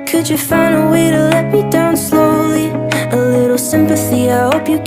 Could you find a way to let me down slowly? A little sympathy, I hope you